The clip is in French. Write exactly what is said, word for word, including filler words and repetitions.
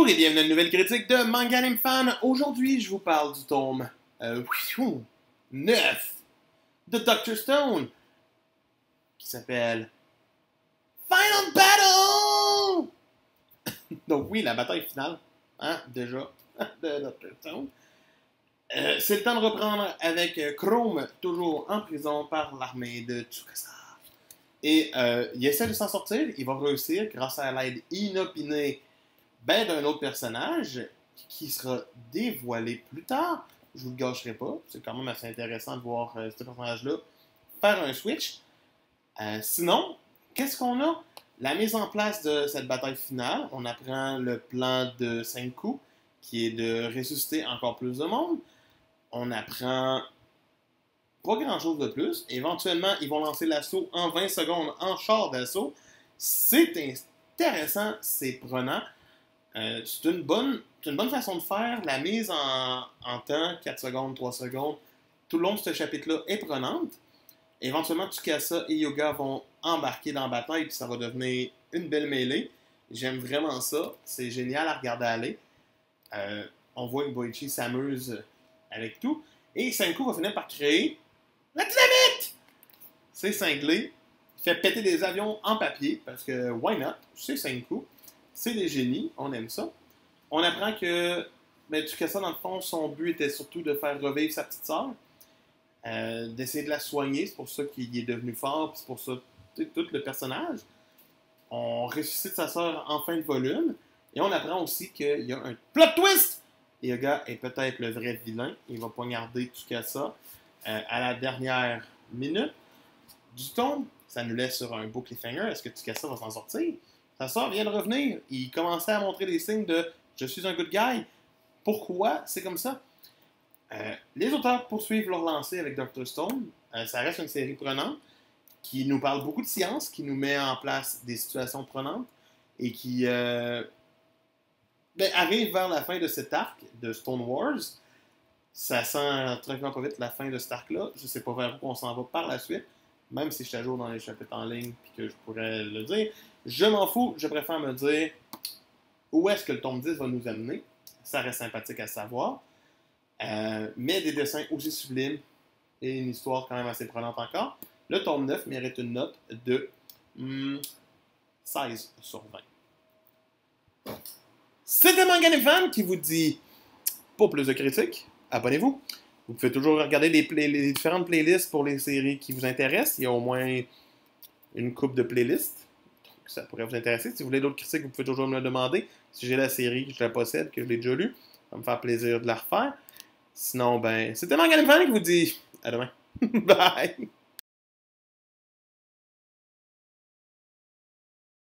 et bienvenue à une nouvelle critique de Manga Anime Fan. Aujourd'hui, je vous parle du tome euh, neuf de Doctor Stone qui s'appelle Final Battle! Donc oui, la bataille finale, hein, déjà, de Doctor Stone. Euh, c'est le temps de reprendre avec euh, Chrome, toujours en prison par l'armée de Tsukasa. Et euh, il essaie de s'en sortir, il va réussir grâce à l'aide inopinée ben, d'un autre personnage qui sera dévoilé plus tard. Je vous le gâcherai pas, c'est quand même assez intéressant de voir euh, ce personnage-là faire un switch. Euh, sinon, qu'est-ce qu'on a? La mise en place de cette bataille finale, on apprend le plan de Senku, qui est de ressusciter encore plus de monde. On apprend pas grand-chose de plus. Éventuellement, ils vont lancer l'assaut en vingt secondes en char d'assaut. C'est intéressant, c'est prenant. Euh, c'est une bonne, une bonne façon de faire. La mise en, en temps, quatre secondes, trois secondes, tout le long de ce chapitre-là est prenante. Éventuellement, Tsukasa et Yoga vont embarquer dans la bataille, puis ça va devenir une belle mêlée. J'aime vraiment ça. C'est génial à regarder aller. Euh, on voit que Boichi s'amuse avec tout. Et Senku va finir par créer la dynamite! C'est cinglé. Il fait péter des avions en papier, parce que why not? C'est Senku. C'est des génies, on aime ça. On apprend que ben, Tsukasa, dans le fond, son but était surtout de faire revivre sa petite sœur, euh, d'essayer de la soigner, c'est pour ça qu'il est devenu fort, puis c'est pour ça tout le personnage. On ressuscite sa sœur en fin de volume, et on apprend aussi qu'il y a un plot twist! Yoga est peut-être le vrai vilain, il va poignarder Tsukasa euh, à la dernière minute du tome. Ça nous laisse sur un beau cliffhanger. Est-ce que Tsukasa va s'en sortir? Sa sœur vient de revenir. Il commençait à montrer des signes de « je suis un good guy ». Pourquoi c'est comme ça? Euh, les auteurs poursuivent leur lancée avec Doctor Stone. Euh, ça reste une série prenante qui nous parle beaucoup de science, qui nous met en place des situations prenantes et qui euh, ben, arrive vers la fin de cet arc de Stone Wars. Ça sent tranquillement pas vite la fin de cet arc-là. Je sais pas vers où on s'en va par la suite, même si je suis à jour dans les chapitres en ligne et que je pourrais le dire. Je m'en fous, je préfère me dire où est-ce que le tome dix va nous amener. Ça reste sympathique à savoir. Euh, mais des dessins aussi sublimes et une histoire quand même assez prenante encore. Le tome neuf mérite une note de hmm, seize sur vingt. C'était Manga Anime Fan qui vous dit, pour plus de critiques, abonnez-vous. Vous pouvez toujours regarder les, play les différentes playlists pour les séries qui vous intéressent. Il y a au moins une couple de playlists. Ça pourrait vous intéresser. Si vous voulez d'autres critiques, vous pouvez toujours me le demander. Si j'ai la série, que je la possède, que je l'ai déjà lue, ça va me faire plaisir de la refaire. Sinon, ben, c'était Manga Anime Fan qui vous dit à demain. Bye!